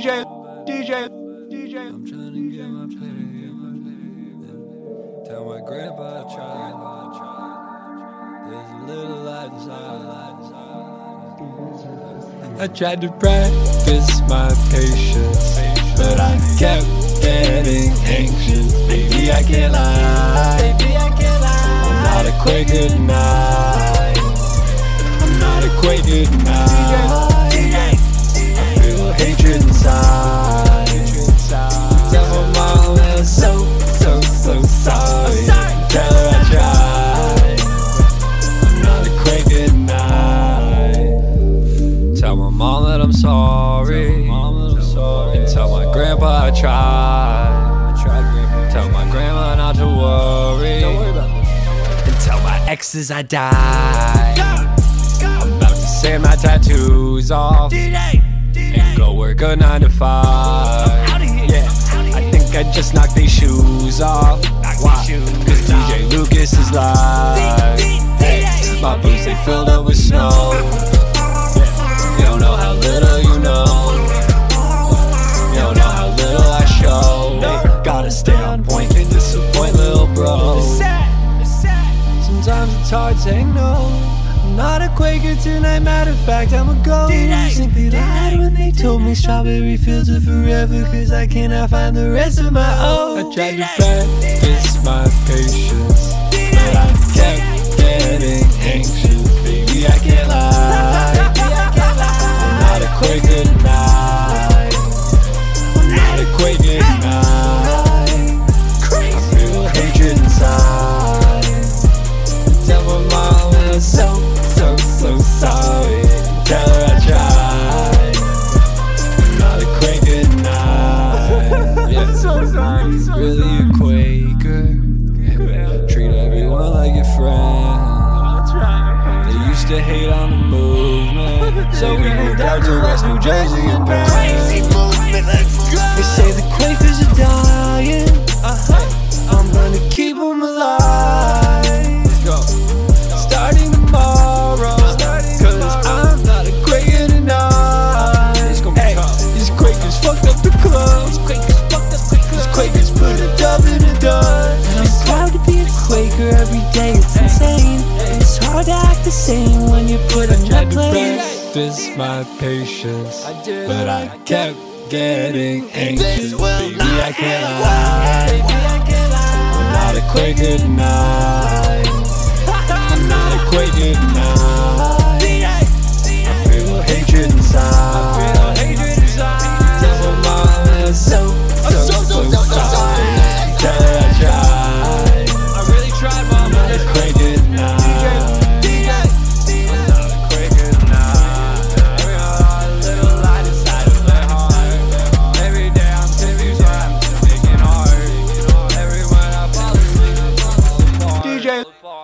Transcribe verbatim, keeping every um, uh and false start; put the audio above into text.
J, D J, D J. I'm trying to get my pay. Tell my grandpa I tried. There's a little light inside. I tried to practice my patience, but I kept getting anxious. Baby, I can't lie. I'm not a Quaker tonight. I'm not a Quaker tonight. I feel hatred inside. Tell my mom I'm so, so, so sorry. Tell her I tried. I'm not a Quaker tonight. Tell my mom that I'm sorry. And tell my grandpa I tried. Tell my grandma not to worry. And tell my exes I died. I'm about to sand my tattoos off and go work a nine to five. Yeah, I think I just knocked these shoes off. Why? Cause D J Lucas is live. Hey, my boots they filled up with snow. Yeah, you don't know how little you know. You don't know how little I show. Hey, gotta stay on point, can't disappoint little bro. Sometimes it's hard saying no. I'm not a Quaker tonight, matter of fact, I'm a ghost. Think they lied when they told me strawberry fields are forever, cause I cannot find the rest of my own. I tried to practice my patience, but I kept getting anxious. Baby, I can't lie. I'm not a Quaker tonight. I'm not a Quaker tonight. I feel hatred inside. Tell my mom I'm so, so, so sorry. Tell her I tried. I'm not a Quaker tonight. Yeah, so sorry. Really a Quaker. Yeah. Treat everyone like your friend. They used to hate on the movement, so we moved out to West New Jersey and Penn. Crazy movement, let's go. They say the Quakers are dying. Uh-huh. I'm gonna keep them alive. Let's go. Starting tomorrow, cause I'm not a Quaker tonight. Hey, these Quakers fucked up the club. These Quakers put a dub in the dust. And I'm proud to be a Quaker every day, it's insane. It's hard to act the same when you put in that place. Practice my patience, but I kept getting anxious. Baby, I can't lie. I'm not a Quaker tonight. I'm not a Quaker tonight. I feel hatred inside. Tell my mom I'm so, so, so sorry. Tell her I tried. I really tried, mom. I'm not a Quaker tonight. D J.